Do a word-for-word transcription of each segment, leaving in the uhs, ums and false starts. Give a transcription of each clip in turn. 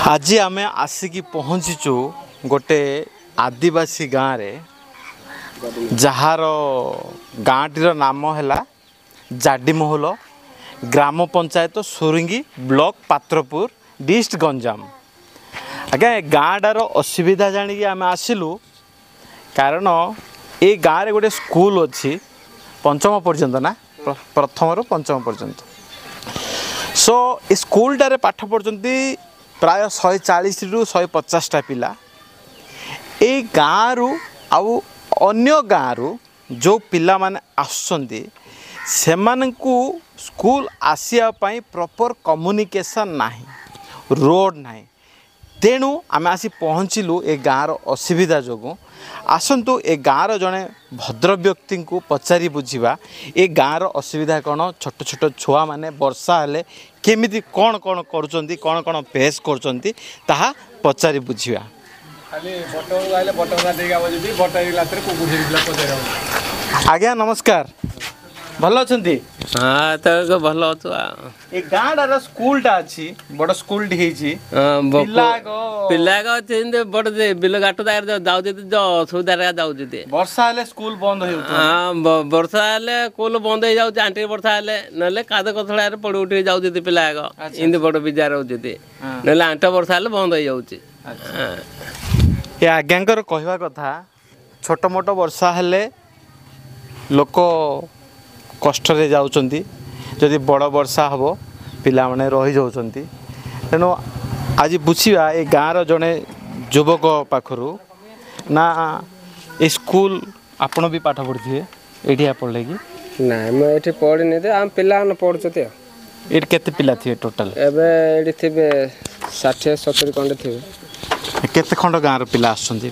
आज आम आसिकी पहुँचीचु गोटे आदिवासी गाँव रे जार गाँटीर नाम है जाडीमहल ग्राम पंचायत सोरिंगी ब्लॉक पात्रपुर डिस्ट्रिक्ट गंजाम। आज्ञा गाँटार असुविधा जानिकी आम आसिलु कारण ये गाँव रे गोटे स्कूल अच्छी पंचम पर्यंत ना प्रथम रु पंचम पर्यंत सो ए स्कूलटारे पाठ पढ़ुचंती प्राय शहे चालीस रु शहे पचासटा पिला ए गाँव रु आउ अन्य गाँव रु जो पिला माने आसुचंती सेमानंकु स्कूल आसिया पई प्रॉपर कम्युनिकेशन नाही रोड नाही तेणु आम आसी पहुँचलु ए गाँव असुविधा जोगु आसतु ए गाँव जड़े भद्र व्यक्ति को पचारि बुझा ए गाँव असुविधा कौन छोट छोट छुआ मैंने वर्षा हेले केमिति कौन कौन करुँच कौन कौन फेस करुँच पचारि बुझा आज्ञा नमस्कार भल अच्छी हाँ तो भल अच्छु ए गाँटार स्कूलटा अच्छी बड़ स्कूल पिला बड़ बिल घाट जाऊ असुविधा जाऊँ वर्षा हेले स्कूल बंद हो हाँ वर्षा हेले स्कूल बंद हो जाऊँ आंटी वर्षा हेले ना काद कथड़ा पड़ उठ जाऊँ पिला इमती बड़ विजार रोचे ना आंट वर्षा हेले बंद हो जाऊँ ये आज्ञांकर कहवा कथा छोट मोट वर्षा हेले लोक कष्ट रे जाउचंती जदि बड़ वर्षा हम पिला माने रही जाउचंती तेणु आज बुझा ए गाँव जड़े युवक पाखरु ना ए स्कूल आपण भी पाठ पढ़ी ये पढ़ले कि ना मुझे पढ़नी तो आम पिला पढ़ुचे ये केते पिला थे टोटल एबे थे षाठी सतुरी खंडे थे केते खंड गाँव पिला आसुचंती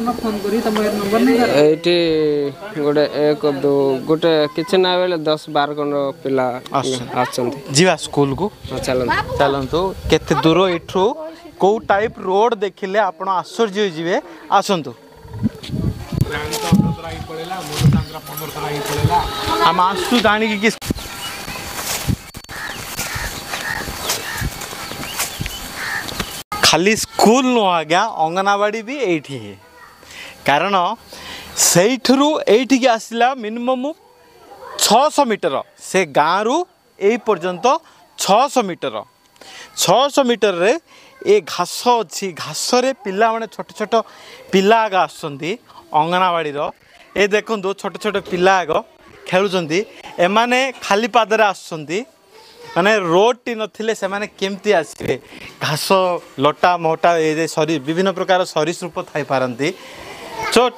एटी गोटे एक दो गोटे किसी ना बेले दस बार खंड पिला आसुचंती जीवा स्कूल को चलत चलतु केते दूर एठू को टाइप रोड देखिले आपण आश्चर्य होइजिवे आसंतु हम आसु जानी कि खाली स्कूल नु आज्ञा अंगनवाड़ी भी एठी है कारण सेठरू एठी के आसिला मिनिमम छह सौ मीटर से गाँव रु ए पर्यंत छह सौ मीटर छह सौ मीटर रे ए घास अच्छी घास रे पिला माने छोट छोट पिला आग आसुचंती अंगनवाड़ी रो ए देखंतु छोट छोट पिला आग खेलुचंती एमाने खाली पादरे आसुचंती माने रोड टी नथिले से माने केमती आसीबे घास लटा मोटा ए सरी विभिन्न प्रकार सरीसृप थाई पारंती चोट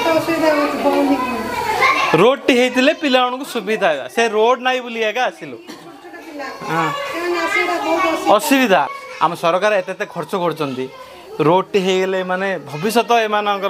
रोड टी हेतिले पिला को सुविधा से रोड नाई बुली आगा आसिलु हां असुविधा आम सरकार एते एते खर्च करचंती रोड टी हे गेले माने भविष्य एमानकर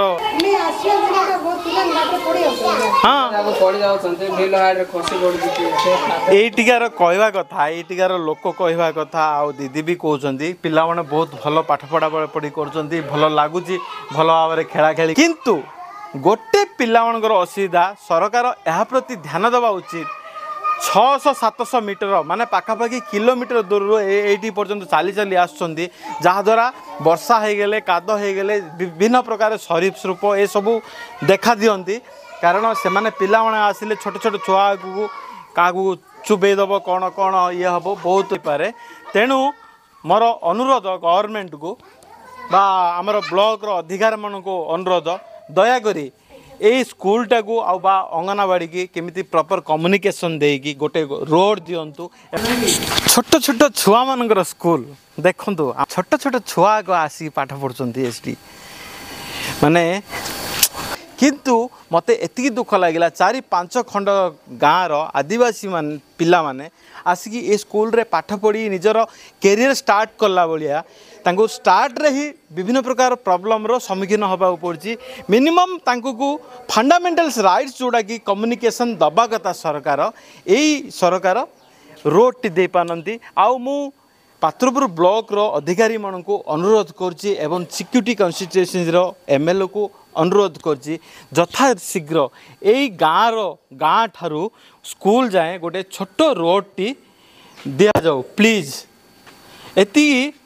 एटिकार कहवा कथा एटिकार लोक कहवा कथा आ दीदी भी कहते पिला माने बहुत भल पाठ पढ़ा पढ़ी कर भल लगुच भल भाव में खेला खेली किंतु गोटे पिला मानकर असुविधा सरकार यह प्रति ध्यान देवा उचित छह सौ सात सौ मीटर माने पाखापाखि किलोमीटर दूर ये पर्यंत चली चली आसुचंती जहाद्वारा वर्षा हो गले काद हो गले विभिन्न प्रकार सरीसृप ये सबू देखा दियंती कारण से माने पिला माने आसिले छोट छोट छुआ को क्या चुबेदब कौन कौन ये हम बहुत हो पारे तेणु मोर अनुरोध गवर्नमेंट को बा आमर ब्लॉक रो अधिकारी मान को अनुरोध दयाकोरी ए स्कूलटा को आ बा अंगनवाड़ी की केमिति प्रॉपर कम्युनिकेशन देगी गोटे रोड दिंतु छोट छोट छुआ मानकर स्कूल देखंतु छोट छोट छुआ को आसी पाठ पढ़ुचंती एसटी माने किंतु मते एतिकी दुख लगिला चारि पांच खंड गाँव रो आदिवासी मान पिला माने आसिकी ए स्कूल रे पाठ पढ़ी निजर कैरियर स्टार्ट कला बलिया तांको स्टार्ट रे ही विभिन्न प्रकार प्रॉब्लम रो सम्मुखीन होबा पड़ची मिनिमम तांको को फंडामेंटल्स राइट्स जोड़ा कि कम्युनिकेशन दबा कथा सरकार एई सरकार रोड टी दे पानंती आउ मु पात्रपुर ब्लॉक रो अधिकारी मान को अनुरोध करची एवं सिक्यूरिटी कन्स्टिट्यूएंसी रो एमएलए को अनुरोध करची यथा शीघ्र एई गाँव रो गाँ ठारू स्कूल जाए गोटे छोट रोड टी दिया जाऊ प्लीज एति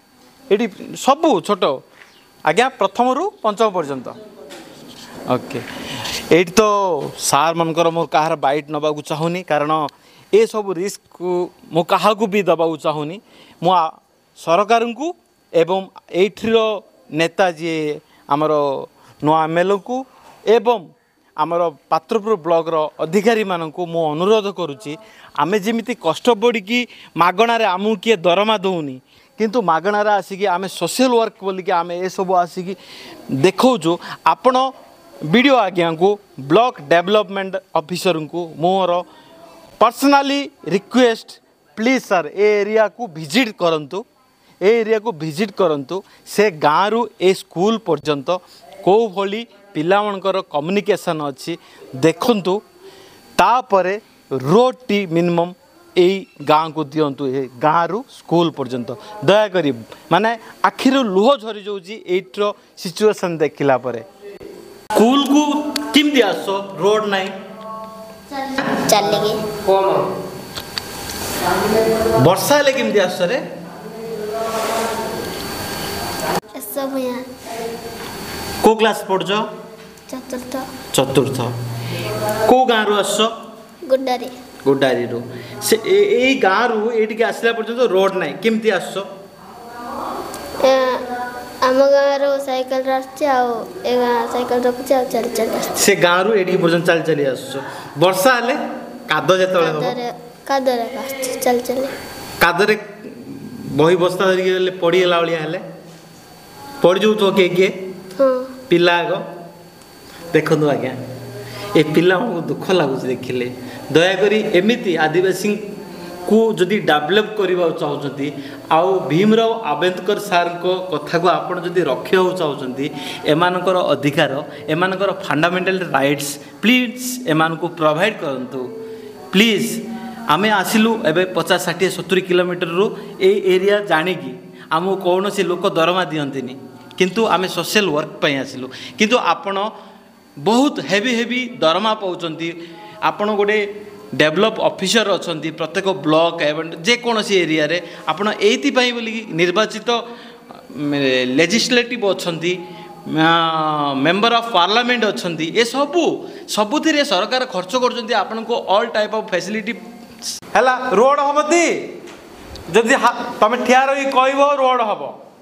ଏଠି ସବୁ ଛୋଟ ଆଜ୍ଞା ପ୍ରଥମରୁ ପଞ୍ଚମ ପର୍ଯ୍ୟନ୍ତ ଓକେ ଏଇଠି ତ ସାର୍ ମାନଙ୍କର ମୁଁ କାହାର ବାଇଟ୍ ନେବାକୁ ଚାହୁଁନି କାରଣ ଏସବୁ ରିସ୍କକୁ ମୁଁ କାହାକୁ ବି ଦେବାକୁ ଚାହୁଁନି ମୁଁ ସରକାରଙ୍କୁ ଏବଂ ଏଇଠିର ନେତା ଯିଏ ଆମର ନୂଆ ଏମ୍ ଏଲ୍ ଏଙ୍କୁ ଏବଂ ଆମର ପାତ୍ରପୁର ବ୍ଲକର ଅଧିକାରୀମାନଙ୍କୁ ମୁଁ ଅନୁରୋଧ କରୁଛି ଆମେ ଯେମିତି କଷ୍ଟ ପଡ଼ିକି ମାଗଣାରେ ଆମକୁ କିଏ ଦରମା ଦେଉନି କିନ୍ତୁ ମାଗଣାରେ ଆସିକି ଆମେ ସୋସିଆଲ ୱାର୍କ ବୋଲିକି ଆମେ ଏସବୁ ଆସିକି ଦେଖାଉଛୁ ଆପଣ ବିଡ଼ିଓ ଆଜ୍ଞାଙ୍କୁ ବ୍ଲକ ଡେଭଲପମେଣ୍ଟ ଅଫିସରଙ୍କୁ ମୋର पर्सनाली रिक्वेस्ट प्लीज सर ए एरिया को विजिट करंतु ए एरिया को विजिट करंतु से गाँव रु ए स्कूल पर्यंत कौ भली पिलामणकर कम्युनिकेशन अच्छी देखंतु तापरे रोड टी मिनिमम ए गाँ को दिंतु ए गाँ रु स्कूल पर्यंत दयाकोरी माने आखिर लुह झरी जाऊँगी एट्र सिचुएशन देखला परे स्कूल को किमती आस रोड नहीं चलेगी वर्षा हेले केमती आस रे सब यहाँ को क्लास पढ़छ चतुर्थ चतुर्थ को गाँ रु आस गुड्डारी गुड्डारी रु से ए गाँ रु एटिके आसला पर्यंत रोड नाही केमती आस आम गाँव साइकेल रास्ते साइकेल रखुचे आ चल चल से गाँ रु एटिके पर्यंत चल चली आस वर्षा हेले कादो जेतळे हो कादरे चल चल कादरे बही बस्ता धरिके पड़ी गला भलिया हेले पड़ी जाऊ तो के के हाँ पिला आग देखु आज्ञा ए पिला दुख लगुच देखिले दयाकोरी एमिति आदिवासी को जदि डेवलप करने चाहते आउ भीमराव आंबेडकर सार को कथा को आपण जदि रखा चाहते एमानकर अधिकार एमानकर फंडामेंटल राइट्स प्लीज एमान को प्रोवाइड करंतु प्लीज आमे आसिलु एबे पचास षाठी सत्तरी किलोमीटर रु ए एरिया जानिकी आमको कौन से लोक दरमा दियंतिनी किंतु आमे सोशल वर्क पई आसिलु किंतु आपण बहुत हेवी हेवी दरमा पाउचंती आपण गोटे डेवलप ऑफिसर अच्छा प्रत्येक ब्लॉक एवं जेकोसी एरिया रे आपण एथि बोली निर्वाचित लेजिस्लेटिव अच्छा मेंबर ऑफ पार्लियामेंट अच्छा ये सबू सबुथिरे सरकार खर्च कर आपन को ऑल टाइप ऑफ फैसिलिटी हैला रोड हमती जदि तुम ठिया रही कहब रोड हम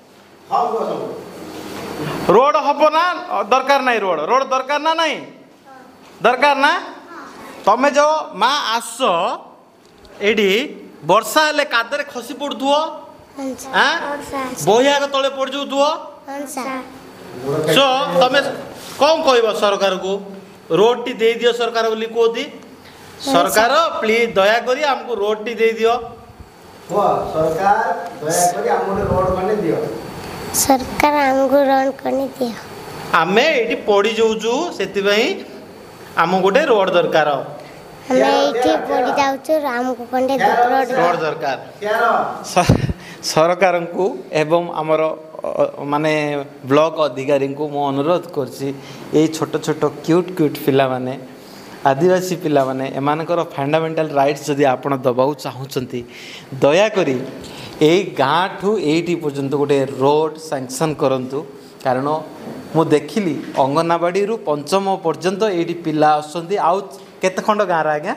रोड हम ना दरकार नहीं रोड रोड दरकार ना नहीं दरकार ना तमें जो माँ आस एडी वर्षा हेले कादरे खसी पड़ुथु बहिया तले पड़ जाऊ सो तमें कौन कह सरकार को रोड टी दे दियो सरकार बोली कहती सरकार प्लीज दया करी हमको रोड टी दे दियो सरकार दया करी हमको रोड बने दियो सरकार हमको रोड करने दियो आमे एटी पड़ी जाऊचु सेति भाई आम गोटे रोड दरकार हमें एठी पड़ी जाउछु हमको कोंडे रोड रोड दरकार सरकार को एवं आमर माने ब्लॉक अधिकारी को मो अनुरोध करछि ए छोट छोट क्यूट क्यूट पिला माने आदिवासी पिला माने एमानकर फंडामेंटल राइट्स जदि आपण दबाउ चाहुचंती दया करी ए गाँ ठू एटी पर्यंत गोटे रोड सैंक्शन करंतु कारण मु देखिली अंगनवाड़ी रु पंचम पर्यंत एटी पिला आसुंती आउ केते खंड गाँ आज्ञा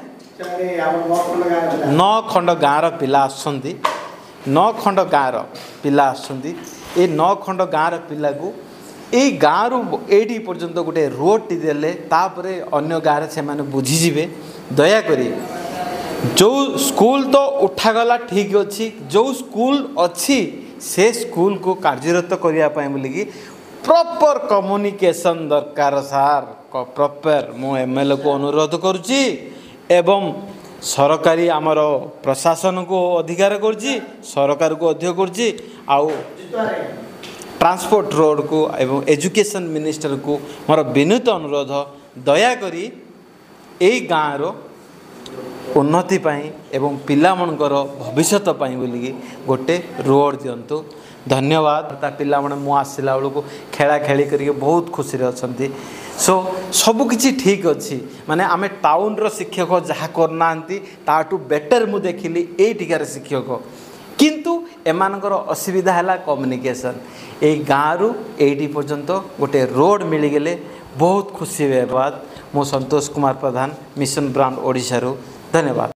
नौ खंड गाँर पिला आसुंती नौ खंड गाँर पिला आसुंती ए नौ खंड गाँर पिला को ए गाँ रु एटी पर्यंत गोटे रोड टी देले तापरे अन्य गाँव से माने बुझीजिबे दया करी जो स्कूल तो उठागला ठीक अच्छी जो स्कूल अच्छी से स्कूल को कार्यरत करने बोलिकी प्रॉपर कम्युनिकेशन दरकार सार प्रॉपर मु एमएलए को अनुरोध करुच्ची एवं सरकारी आमर प्रशासन को अधिकार करुच्ची सरकार को अधिक करुच्ची आउ ट्रांसपोर्ट रोड को एवं एजुकेशन मिनिस्टर को मोर विनीत अनुरोध दया करी ए गाँव उन्नति पाई एवं पिला मनकर भविष्यत पाई बोलिकी गोटे रोड दिंतु धन्यवाद ता पिला मन मु आसला बेलू खेला खेली करके बहुत खुशी अच्छा सो सबकि ठीक अच्छी माने आमे टाउन रो शिक्षक जहाँ करना ताठू बेटर मु देखिली एटिकार शिक्षक किंतु एमानकर असुविधा है कम्युनिकेशन यही गाँव एटी पर्यंत गोटे रोड मिलगले बहुत खुशी हेबाद मो संतोष कुमार प्रधान मिशन ब्रांड ओडिशा धन्यवाद।